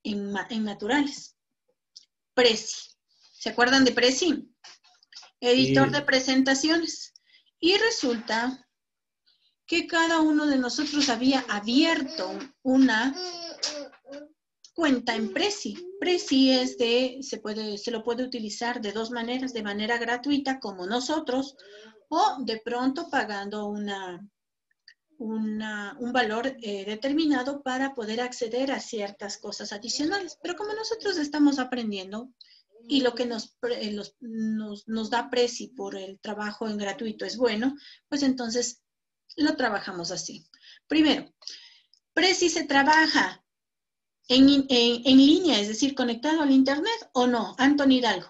en naturales. Prezi. ¿Se acuerdan de Prezi? Editor de presentaciones. Y resulta que cada uno de nosotros había abierto una cuenta en Prezi. Prezi es se lo puede utilizar de dos maneras, de manera gratuita como nosotros, o de pronto pagando un valor determinado para poder acceder a ciertas cosas adicionales. Pero como nosotros estamos aprendiendo y lo que nos da Prezi por el trabajo en gratuito es bueno, pues entonces lo trabajamos así. Primero, Prezi se trabaja en línea, es decir, conectado al internet o no, Anthony Hidalgo.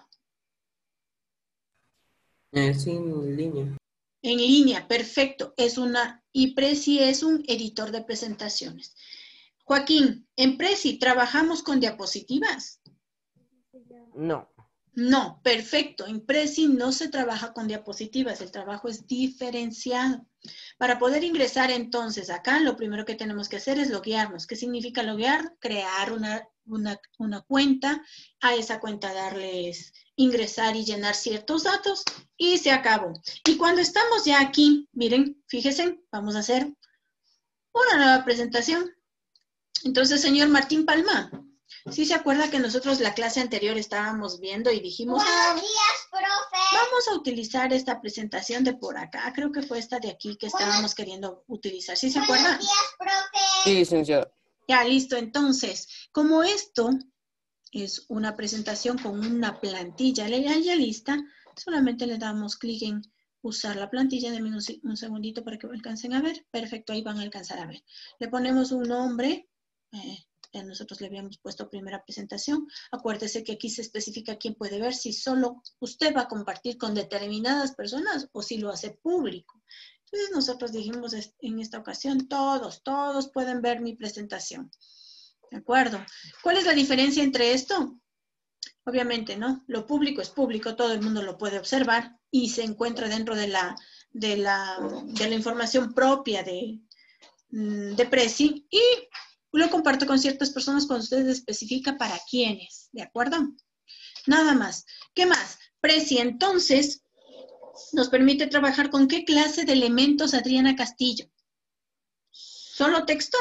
Sí, en línea. En línea, perfecto. Y Prezi es un editor de presentaciones. Joaquín, en Prezi trabajamos con diapositivas. No. No, perfecto. En Prezi no se trabaja con diapositivas, el trabajo es diferenciado. Para poder ingresar entonces acá, lo primero que tenemos que hacer es loguearnos. ¿Qué significa loguear? Crear una cuenta, a esa cuenta darles ingresar y llenar ciertos datos y se acabó. Y cuando estamos ya aquí, miren, fíjense, vamos a hacer una nueva presentación. Entonces, señor Martín Palma, ¿sí se acuerda que nosotros la clase anterior estábamos viendo y dijimos, Buenos días, profe. vamos a utilizar esta presentación de por acá? Creo que fue esta de aquí que estábamos queriendo utilizar. ¿Sí se acuerda? Buenos días, profe. Sí, licenciado. Ya, listo. Entonces, como esto es una presentación con una plantilla ya lista, solamente le damos clic en usar la plantilla. Denme un segundito para que alcancen a ver. Perfecto, ahí van a alcanzar a ver. Le ponemos un nombre. Nosotros le habíamos puesto primera presentación. Acuérdese que aquí se especifica quién puede ver, si solo usted va a compartir con determinadas personas o si lo hace público. Entonces nosotros dijimos en esta ocasión, todos pueden ver mi presentación. ¿De acuerdo? ¿Cuál es la diferencia entre esto? Obviamente, ¿no? Lo público es público, todo el mundo lo puede observar y se encuentra dentro de la información propia de Prezi y lo comparto con ciertas personas cuando usted especifica para quiénes, ¿de acuerdo? Nada más. ¿Qué más? Prezi, entonces, nos permite trabajar con qué clase de elementos, Adriana Castillo. ¿Solo texto?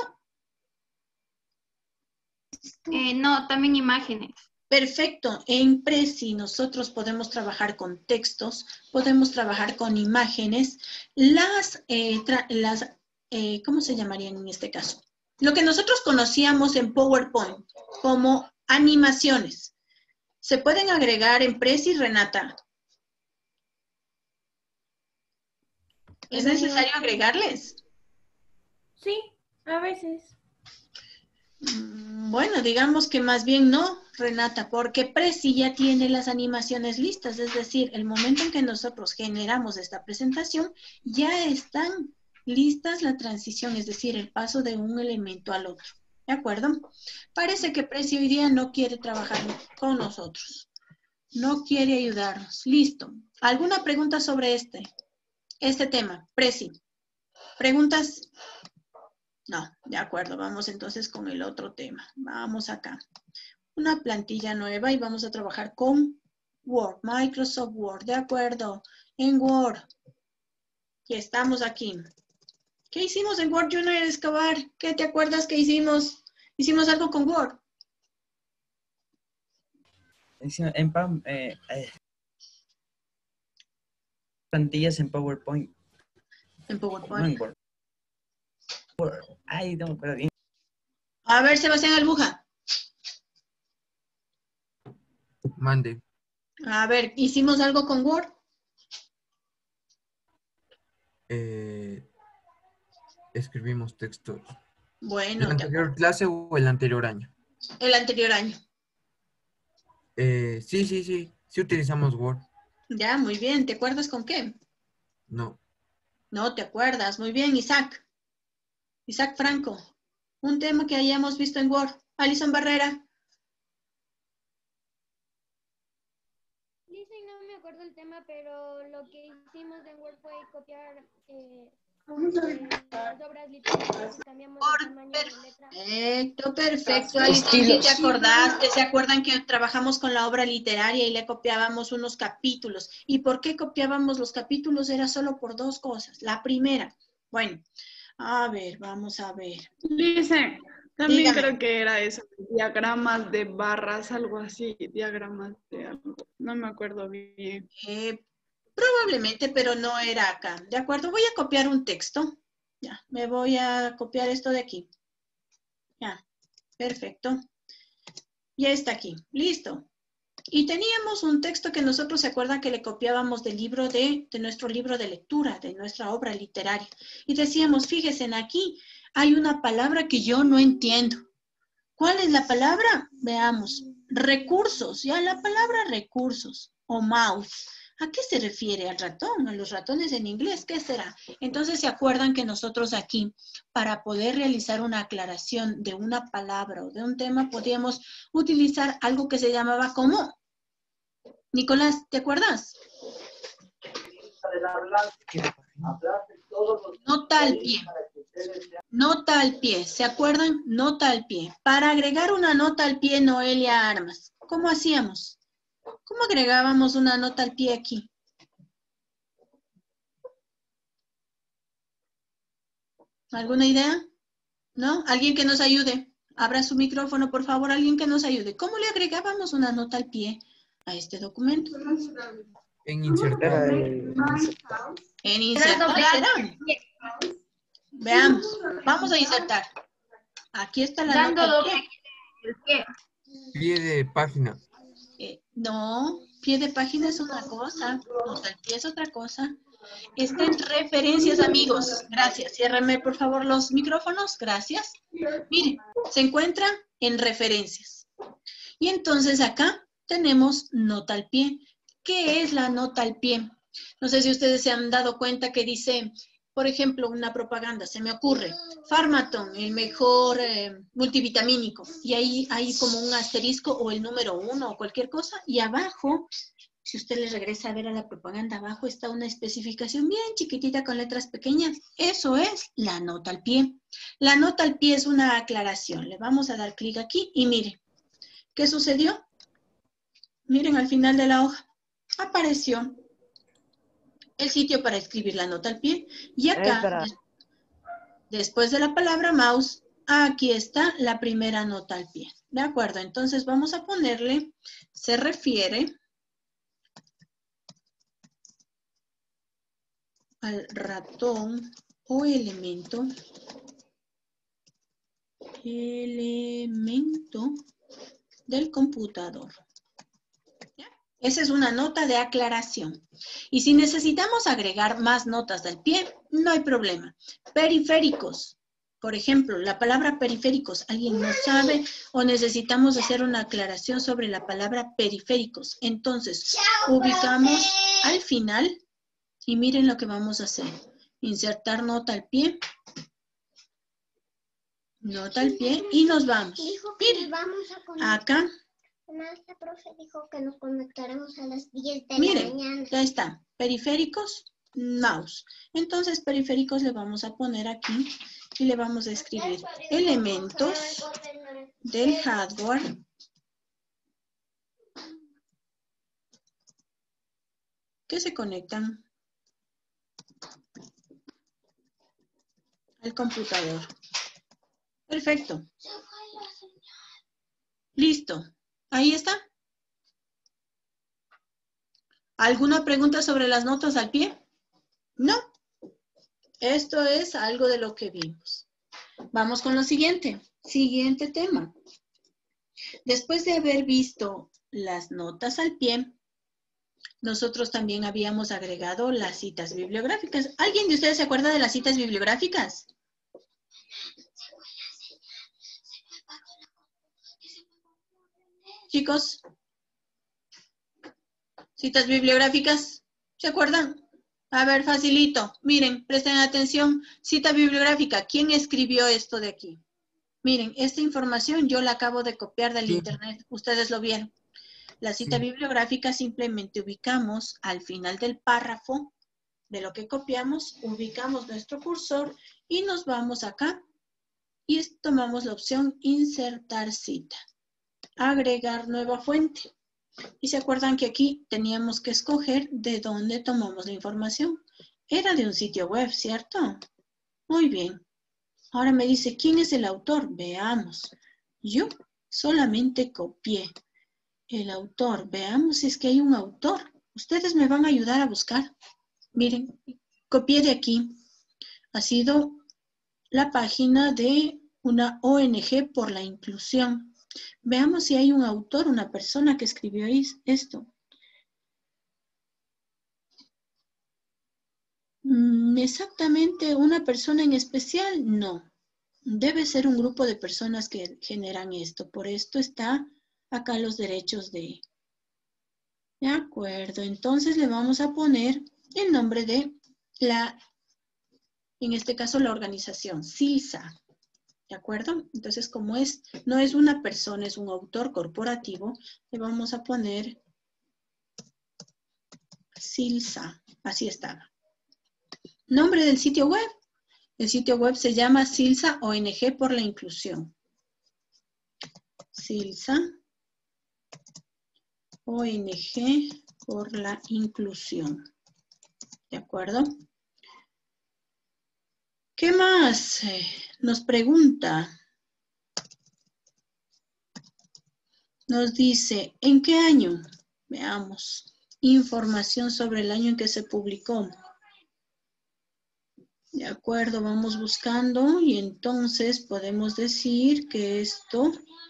No, también imágenes. Perfecto. En Prezi nosotros podemos trabajar con textos, podemos trabajar con imágenes, ¿cómo se llamarían en este caso? Lo que nosotros conocíamos en PowerPoint como animaciones. ¿Se pueden agregar en Prezi, Renata? ¿Es necesario agregarles? Sí, a veces. Bueno, digamos que más bien no, Renata, porque Prezi ya tiene las animaciones listas, es decir, el momento en que nosotros generamos esta presentación, ya están listas la transición, es decir, el paso de un elemento al otro. ¿De acuerdo? Parece que Prezi hoy día no quiere trabajar con nosotros, no quiere ayudarnos. Listo. ¿Alguna pregunta sobre este tema? Prezi. ¿Preguntas? No, de acuerdo, vamos entonces con el otro tema. Vamos acá. Una plantilla nueva y vamos a trabajar con Word, Microsoft Word, de acuerdo, en Word. Y estamos aquí. ¿Qué hicimos en Word, Junior Escobar? ¿Qué te acuerdas que hicimos? Hicimos algo con Word. Plantillas en PowerPoint. En No PowerPoint. en Word. Ay, no me acuerdo bien. A ver, Sebastián Albuja. Mande. A ver, ¿hicimos algo con Word? Escribimos textos. ¿La Bueno, anterior clase o el anterior año? el anterior año. Sí. Sí utilizamos Word. Ya, muy bien. ¿Te acuerdas con qué? No. No te acuerdas. Muy bien, Isaac. Isaac Franco. Un tema que hayamos visto en Word. Alison Barrera. Dicen, no me acuerdo el tema, pero lo que hicimos en Word fue copiar Las obras literarias cambiamos el tamaño de letra. Perfecto. Alicia, sí te acordaste. ¿Se acuerdan que trabajamos con la obra literaria y le copiábamos unos capítulos? ¿Y por qué copiábamos los capítulos? Era solo por dos cosas. La primera, bueno, a ver, vamos a ver. Dice, también Dígame. creo que era eso, diagramas de barras, algo así, diagramas de algo, no me acuerdo bien. Probablemente, pero no era acá. ¿De acuerdo? Voy a copiar un texto. Ya, me voy a copiar esto de aquí. Ya, perfecto. Ya está aquí. Listo. Y teníamos un texto que nosotros se acuerdan que le copiábamos del libro de nuestro libro de lectura, de nuestra obra literaria. Y decíamos, fíjense, aquí hay una palabra que yo no entiendo. ¿Cuál es la palabra? Veamos. Recursos. Ya, la palabra recursos o mouse. ¿A qué se refiere? ¿Al ratón? ¿A los ratones en inglés? ¿Qué será? Entonces, ¿se acuerdan que nosotros aquí, para poder realizar una aclaración de una palabra o de un tema, podíamos utilizar algo que se llamaba como? Nicolás, ¿te acuerdas? Nota al pie. Nota al pie. ¿Se acuerdan? Nota al pie. Para agregar una nota al pie, Noelia Armas, ¿cómo hacíamos? ¿Cómo agregábamos una nota al pie aquí? ¿Alguna idea? ¿No? ¿Alguien que nos ayude? Abra su micrófono, por favor, alguien que nos ayude. ¿Cómo le agregábamos una nota al pie a este documento? En insertar. En insertar. Veamos, vamos a insertar. Aquí está la nota al pie. Pie de página. No, pie de página es una cosa, nota al pie es otra cosa. Está en referencias, amigos. Gracias. Ciérrame, por favor, los micrófonos. Gracias. Miren, se encuentra en referencias. Y entonces acá tenemos nota al pie. ¿Qué es la nota al pie? No sé si ustedes se han dado cuenta que dice, por ejemplo, una propaganda, se me ocurre, Pharmaton, el mejor multivitamínico. Y ahí hay como un asterisco o el número 1 o cualquier cosa. Y abajo, si usted le regresa a ver a la propaganda, abajo está una especificación bien chiquitita con letras pequeñas. Eso es la nota al pie. La nota al pie es una aclaración. Le vamos a dar clic aquí y mire, ¿qué sucedió? Miren al final de la hoja. Apareció el sitio para escribir la nota al pie. Y acá, después de la palabra mouse, aquí está la primera nota al pie. ¿De acuerdo? Entonces vamos a ponerle, se refiere al ratón o elemento del computador. ¿Ya? Esa es una nota de aclaración. Y si necesitamos agregar más notas del pie, no hay problema. Periféricos. Por ejemplo, la palabra periféricos, ¿alguien no sabe? O necesitamos hacer una aclaración sobre la palabra periféricos. Entonces, ubicamos al final y miren lo que vamos a hacer. Insertar nota al pie. Nota al pie y nos vamos. Miren, acá. La profe dijo que nos conectaremos a las 10 de Miren, la mañana. ya está. Periféricos, mouse. Entonces, periféricos le vamos a poner aquí y le vamos a escribir elementos del hardware que se conectan al computador. Perfecto. Listo. Ahí está. ¿Alguna pregunta sobre las notas al pie? No. Esto es algo de lo que vimos. Vamos con lo siguiente. Siguiente tema. Después de haber visto las notas al pie, nosotros también habíamos agregado las citas bibliográficas. ¿Alguien de ustedes se acuerda de las citas bibliográficas? Chicos, citas bibliográficas, ¿se acuerdan? A ver, facilito. Miren, presten atención. Cita bibliográfica. ¿Quién escribió esto de aquí? Miren, esta información yo la acabo de copiar del internet. Ustedes lo vieron. La cita bibliográfica simplemente ubicamos al final del párrafo de lo que copiamos, ubicamos nuestro cursor y nos vamos acá y tomamos la opción insertar cita. Agregar nueva fuente. Y se acuerdan que aquí teníamos que escoger de dónde tomamos la información. Era de un sitio web, ¿cierto? Muy bien. Ahora me dice, ¿quién es el autor? Veamos. Yo solamente copié el autor. Veamos si es que hay un autor. Ustedes me van a ayudar a buscar. Miren, copié de aquí. Ha sido la página de una ONG por la inclusión. Veamos si hay un autor, una persona que escribió esto. ¿Exactamente una persona en especial? No. Debe ser un grupo de personas que generan esto. Por esto está acá los derechos de... De acuerdo. Entonces le vamos a poner el nombre de la, en este caso la organización, SILSA. ¿De acuerdo? Entonces como no es una persona, es un autor corporativo, le vamos a poner SILSA. Así estaba. Nombre del sitio web. El sitio web se llama SILSA ONG por la inclusión. SILSA ONG por la inclusión. ¿De acuerdo? ¿Qué más? Nos pregunta. Nos dice, ¿en qué año? Veamos. Información sobre el año en que se publicó. De acuerdo, vamos buscando y entonces podemos decir que esto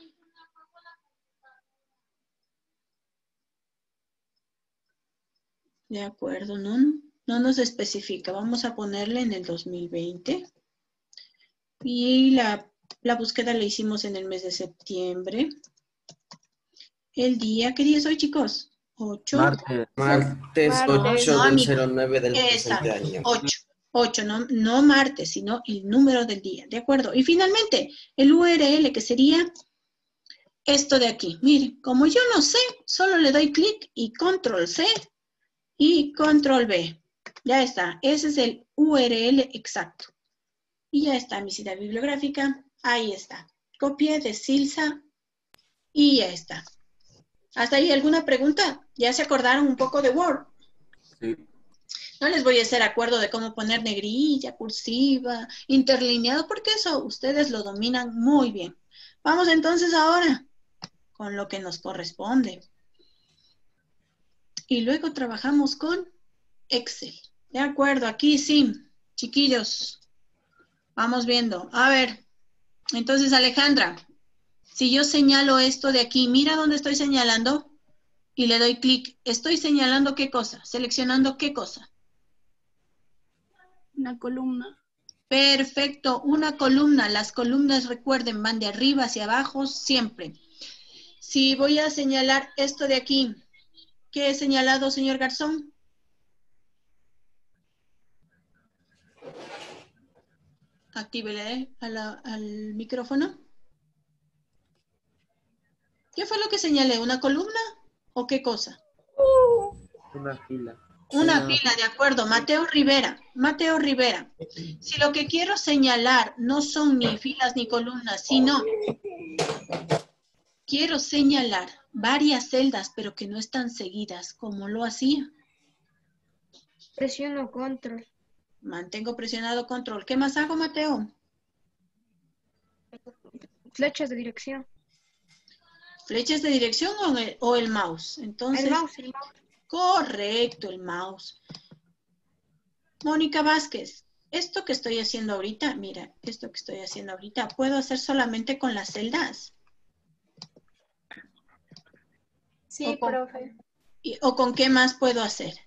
de acuerdo, no nos especifica. Vamos a ponerle en el 2020 y la búsqueda la hicimos en el mes de septiembre. El día, ¿qué día es hoy, chicos? 8. Martes 8 del 09 del presente Exacto, año. 8, no martes, sino el número del día, ¿de acuerdo? Y finalmente, el URL, que sería esto de aquí. Miren, como yo no sé, solo le doy clic y control C y control V. Ya está, ese es el URL exacto. Y ya está mi cita bibliográfica, ahí está. Copié de SILSA y ya está. ¿Hasta ahí alguna pregunta? ¿Ya se acordaron un poco de Word? Sí. No les voy a hacer acuerdo de cómo poner negrilla, cursiva, interlineado, porque eso ustedes lo dominan muy bien. Vamos entonces ahora con lo que nos corresponde. Y luego trabajamos con Excel. De acuerdo, aquí sí, chiquillos. Vamos viendo. A ver, entonces Alejandra, si yo señalo esto de aquí, mira dónde estoy señalando y le doy clic. ¿Estoy señalando qué cosa? ¿Seleccionando qué cosa? Una columna. Perfecto, una columna. Las columnas, recuerden, van de arriba hacia abajo siempre. Si voy a señalar esto de aquí, ¿qué he señalado, señor Garzón? Actívele al micrófono. ¿Qué fue lo que señalé? ¿Una columna o qué cosa? Una fila. Una fila, de acuerdo. Mateo Rivera. Mateo Rivera. Si lo que quiero señalar no son ni filas ni columnas, sino quiero señalar varias celdas, pero que no están seguidas, ¿cómo lo hacía? Presiono control. Mantengo presionado control. ¿Qué más hago, Mateo? Flechas de dirección. ¿Flechas de dirección o el mouse? Entonces, El mouse. correcto, el mouse. Mónica Vázquez, esto que estoy haciendo ahorita, mira, esto que estoy haciendo ahorita, ¿puedo hacer solamente con las celdas? Sí, profe. ¿O con qué más puedo hacer?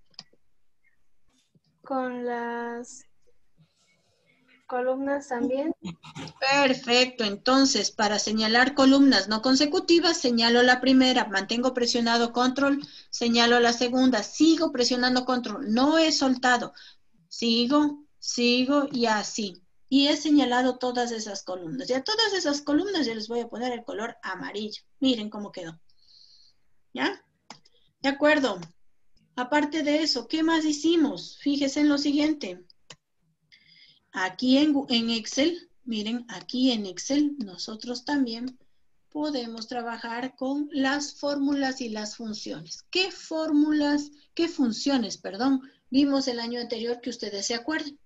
Con las columnas también. Perfecto, entonces para señalar columnas no consecutivas, señalo la primera, mantengo presionado control, señalo la segunda, sigo presionando control, no he soltado, sigo y así. Y he señalado todas esas columnas. Y a todas esas columnas yo les voy a poner el color amarillo. Miren cómo quedó. ¿Ya? De acuerdo. Aparte de eso, ¿qué más hicimos? Fíjese en lo siguiente. Aquí en Excel, miren, aquí en Excel nosotros también podemos trabajar con las fórmulas y las funciones. ¿Qué fórmulas, qué funciones, perdón, vimos el año anterior que ustedes se acuerden?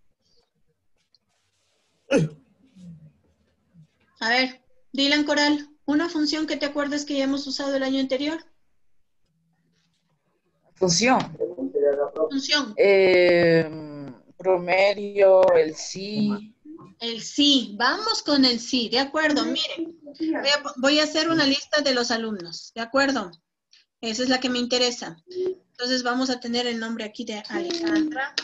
A ver, Dylan Coral, una función que te acuerdes que ya hemos usado el año anterior. Función. Función. Promedio, el sí. El sí, vamos con el sí, de acuerdo, miren. Voy a hacer una lista de los alumnos, ¿de acuerdo? Esa es la que me interesa. Entonces vamos a tener el nombre aquí de Alejandra.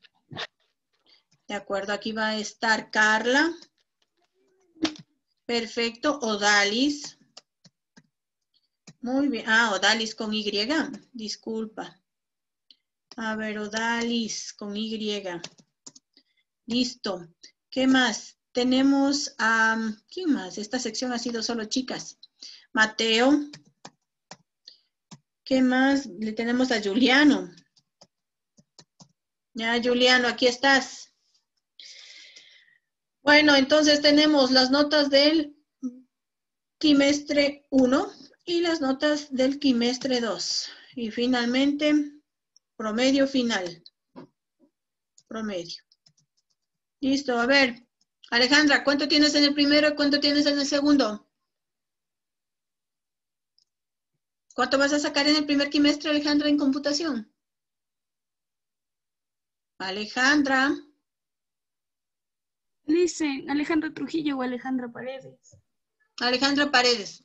De acuerdo, aquí va a estar Carla. Perfecto, Odalis. Muy bien. Ah, Odalis con Y. Disculpa. A ver, Odalis con Y. Listo. ¿Qué más? Tenemos a... ¿quién más? Esta sección ha sido solo chicas. Mateo. ¿Qué más? Le tenemos a Juliano. Ya, Juliano, aquí estás. Bueno, entonces tenemos las notas del quimestre 1 y las notas del quimestre 2. Y finalmente, promedio final. Promedio. Listo, a ver. Alejandra, ¿cuánto tienes en el primero y cuánto tienes en el segundo? ¿Cuánto vas a sacar en el primer quimestre, Alejandra, en computación? Alejandra. Dicen Alejandra Trujillo o Alejandra Paredes. Alejandra Paredes.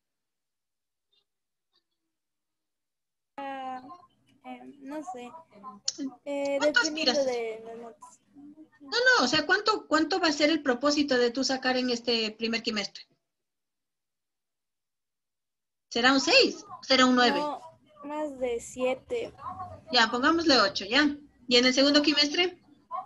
No sé. ¿Cuánto aspiras? De las notas. No, o sea, ¿cuánto va a ser el propósito de tú sacar en este primer quimestre? ¿Será un 6? ¿Será un 9? No, más de 7. Ya, pongámosle 8, ¿ya? ¿Y en el segundo quimestre?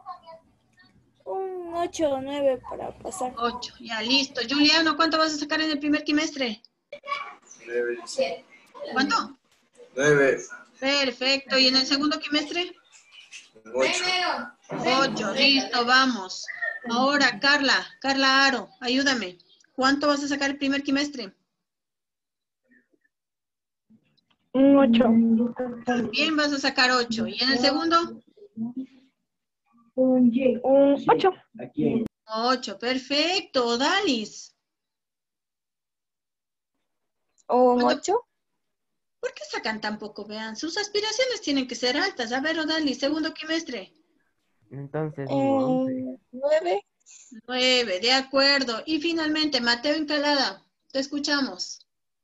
Un 8 o 9 para pasar. 8, ya, listo. Juliano, ¿cuánto vas a sacar en el primer quimestre? 9. ¿Cuánto? 9. Perfecto. ¿Y en el segundo quimestre? 8. 8, listo, vamos. Ahora, Carla Aro, ayúdame. ¿Cuánto vas a sacar el primer quimestre? Un 8. Bien, vas a sacar 8. ¿Y en el segundo? Un 8. 8, perfecto. Dalis. ¿Un ¿Cuánto? 8? ¿Por qué sacan tan poco? Vean, sus aspiraciones tienen que ser altas. A ver, Odalis, segundo quimestre. Entonces, un 11. 9. 9, de acuerdo. Y finalmente, Mateo Encalada, te escuchamos.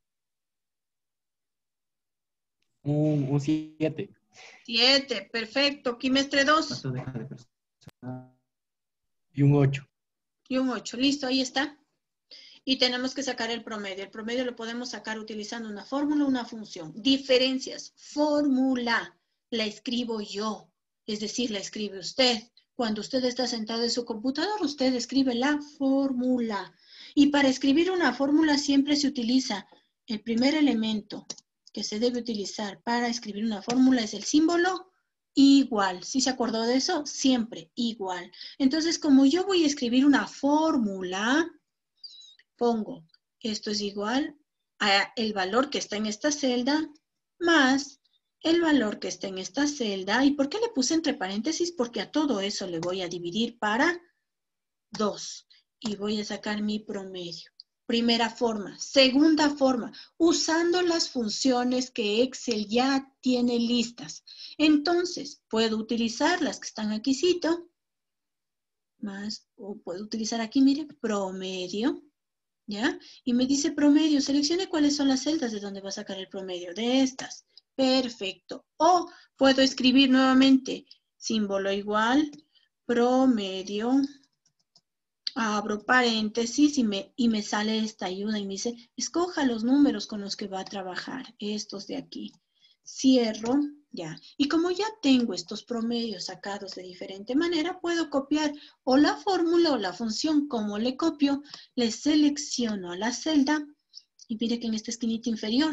Un 7. 7, perfecto. Quimestre 2. Y un 8. Y un 8, listo, ahí está. Y tenemos que sacar el promedio. El promedio lo podemos sacar utilizando una fórmula o una función. Diferencias. Fórmula. La escribo yo. Es decir, la escribe usted. Cuando usted está sentado en su computador, usted escribe la fórmula. Y para escribir una fórmula siempre se utiliza el primer elemento que se debe utilizar para escribir una fórmula es el símbolo igual. ¿Sí se acordó de eso? Siempre igual. Entonces, como yo voy a escribir una fórmula, pongo, esto es igual a el valor que está en esta celda más el valor que está en esta celda. ¿Y por qué le puse entre paréntesis? Porque a todo eso le voy a dividir para 2 y voy a sacar mi promedio. Primera forma. Segunda forma, usando las funciones que Excel ya tiene listas. Entonces, puedo utilizar las que están aquícito, más, o puedo utilizar aquí, mire, promedio. ¿Ya? Y me dice promedio, seleccione cuáles son las celdas de donde va a sacar el promedio, de estas. Perfecto. O puedo escribir nuevamente, símbolo igual, promedio, abro paréntesis y me sale esta ayuda y me dice, escoja los números con los que va a trabajar, estos de aquí. Cierro, ya. Y como ya tengo estos promedios sacados de diferente manera, puedo copiar o la fórmula o la función. Como le copio, le selecciono a la celda y mire que en esta esquinita inferior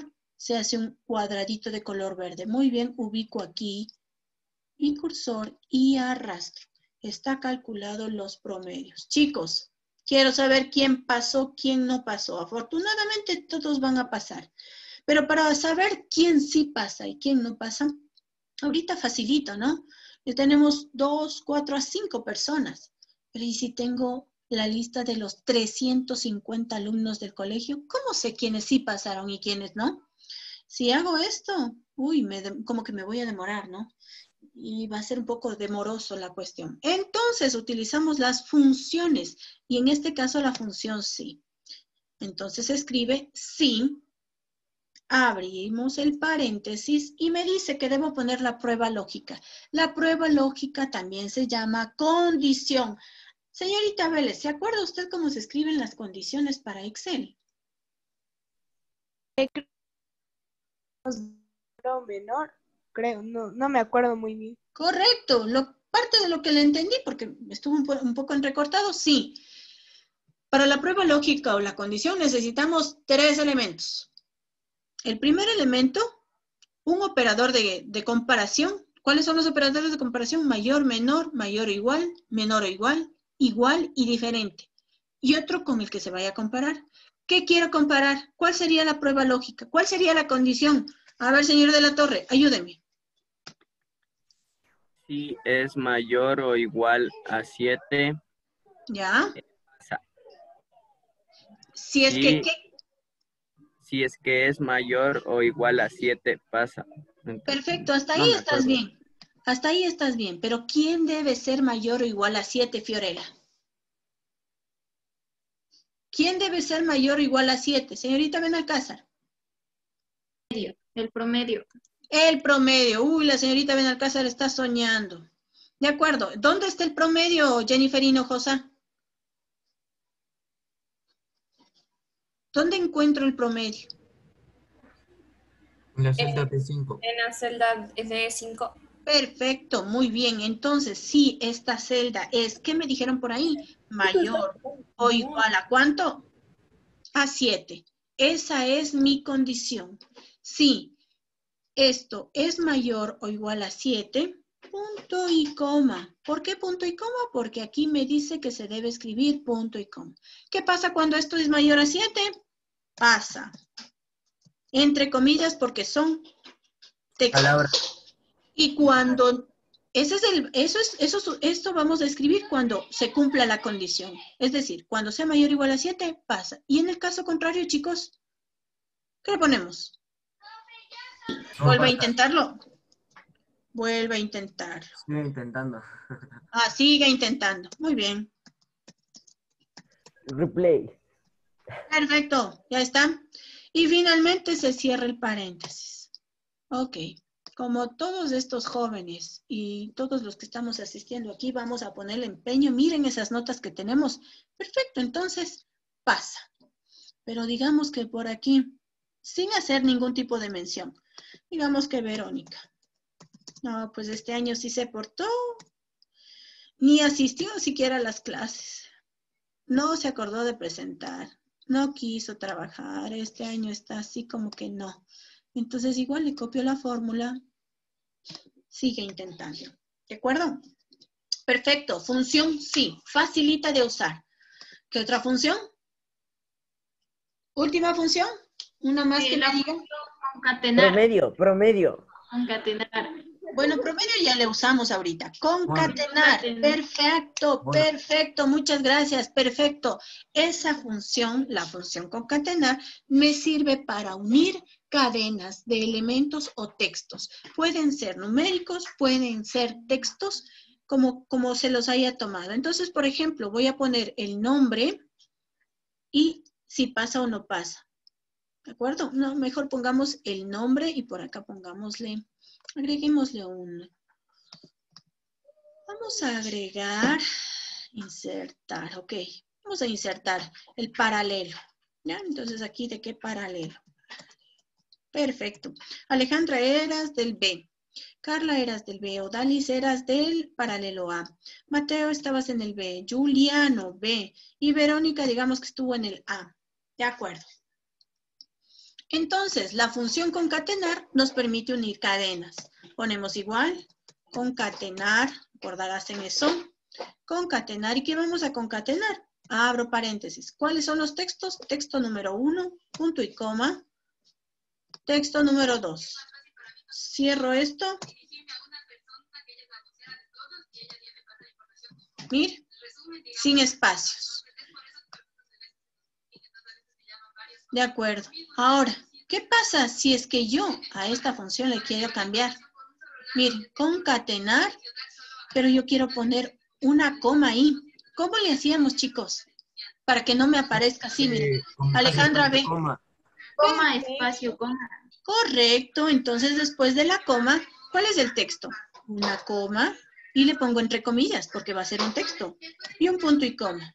se hace un cuadradito de color verde. Muy bien, ubico aquí mi cursor y arrastro. Está calculado los promedios. Chicos, quiero saber quién pasó, quién no pasó. Afortunadamente todos van a pasar. Pero para saber quién sí pasa y quién no pasa, ahorita facilito, ¿no? Ya tenemos 2, 4 a 5 personas. Pero ¿y si tengo la lista de los 350 alumnos del colegio? ¿Cómo sé quiénes sí pasaron y quiénes no? Si hago esto, uy, como que me voy a demorar, ¿no? Y va a ser un poco demoroso la cuestión. Entonces, utilizamos las funciones. Y en este caso, la función sí. Entonces, escribe sí. Abrimos el paréntesis y me dice que debo poner la prueba lógica. La prueba lógica también se llama condición. Señorita Vélez, ¿se acuerda usted cómo se escriben las condiciones para Excel? Menor, creo, no me acuerdo muy bien. Correcto, parte de lo que le entendí, porque estuvo un poco entrecortado, sí. Para la prueba lógica o la condición necesitamos 3 elementos. El primer elemento, un operador de comparación. ¿Cuáles son los operadores de comparación? Mayor, menor, mayor o igual, menor o igual, igual y diferente. Y otro con el que se vaya a comparar. ¿Qué quiero comparar? ¿Cuál sería la prueba lógica? ¿Cuál sería la condición? A ver, señor de la Torre, ayúdeme. Si es mayor o igual a 7. ¿Ya? Pasa. Si es que, ¿qué? Si es que es mayor o igual a 7, pasa. Entonces, perfecto, hasta ahí estás bien. Hasta ahí estás bien. Pero ¿quién debe ser mayor o igual a 7, Fiorella? ¿Quién debe ser mayor o igual a 7? Señorita Benalcázar. El promedio. El promedio. Uy, la señorita Benalcázar está soñando. De acuerdo. ¿Dónde está el promedio, Jennifer Hinojosa? ¿Dónde encuentro el promedio? En la celda D5. En la celda D5. Perfecto, muy bien. Entonces, sí, esta celda es, ¿qué me dijeron por ahí? Mayor o igual a ¿cuánto? A 7. Esa es mi condición. Sí, esto es mayor o igual a 7, punto y coma. ¿Por qué punto y coma? Porque aquí me dice que se debe escribir punto y coma. ¿Qué pasa cuando esto es mayor a 7? Pasa. Entre comillas porque son textos. Y cuando, esto vamos a escribir cuando se cumpla la condición. Es decir, cuando sea mayor o igual a 7, pasa. Y en el caso contrario, chicos, ¿qué le ponemos? Vuelve a intentarlo. Vuelve a intentarlo. Sigue intentando. Sigue intentando. Muy bien. Replay. Perfecto, ya está. Y finalmente se cierra el paréntesis. Ok. Como todos estos jóvenes y todos los que estamos asistiendo aquí vamos a ponerle empeño, miren esas notas que tenemos. Perfecto, entonces pasa. Pero digamos que por aquí, sin hacer ningún tipo de mención, digamos que Verónica. No, pues este año sí se portó, ni asistió siquiera a las clases. No se acordó de presentar, no quiso trabajar, este año está así como que no. Entonces igual le copio la fórmula, sigue intentando. ¿De acuerdo? Perfecto, función sí, facilita de usar. ¿Qué otra función? Última función, una más que me digan. Concatenar. Promedio. Concatenar. Bueno, promedio ya le usamos ahorita. Concatenar. Perfecto, perfecto. Muchas gracias. Perfecto. Esa función, la función concatenar, me sirve para unir cadenas de elementos o textos. Pueden ser numéricos, pueden ser textos, como se los haya tomado. Entonces, por ejemplo, voy a poner el nombre y si pasa o no pasa. ¿De acuerdo? No, mejor pongamos el nombre y por acá pongámosle... Agreguémosle un... Vamos a agregar, insertar, ok. Vamos a insertar el paralelo. ¿Ya? Entonces aquí, ¿de qué paralelo? Perfecto. Alejandra, eras del B. Carla, eras del B. Odalis, eras del paralelo A. Mateo, estabas en el B. Juliano, B. Y Verónica, digamos que estuvo en el A. De acuerdo. Entonces, la función concatenar nos permite unir cadenas. Ponemos igual, concatenar, acordarás en eso. Concatenar, ¿y qué vamos a concatenar? Abro paréntesis. ¿Cuáles son los textos? Texto número 1, punto y coma. Texto número 2. Cierro esto. Mir, sin espacios. De acuerdo. Ahora, ¿qué pasa si es que yo a esta función le quiero cambiar? Miren, concatenar, pero yo quiero poner una coma ahí. ¿Cómo le hacíamos, chicos? Para que no me aparezca así, miren. Alejandra, ve. Coma, espacio, coma. Correcto. Entonces, después de la coma, ¿cuál es el texto? Una coma y le pongo entre comillas porque va a ser un texto. Y un punto y coma.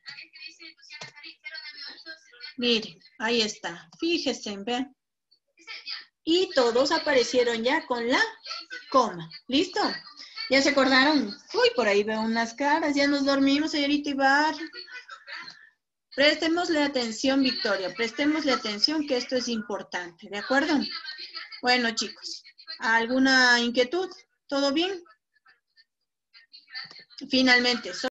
Miren, ahí está. Fíjense, vean. Y todos aparecieron ya con la coma. ¿Listo? ¿Ya se acordaron? Uy, por ahí veo unas caras. Ya nos dormimos, señorita Ibar. Prestémosle atención, Victoria. Prestémosle atención que esto es importante. ¿De acuerdo? Bueno, chicos. ¿Alguna inquietud? ¿Todo bien? Finalmente.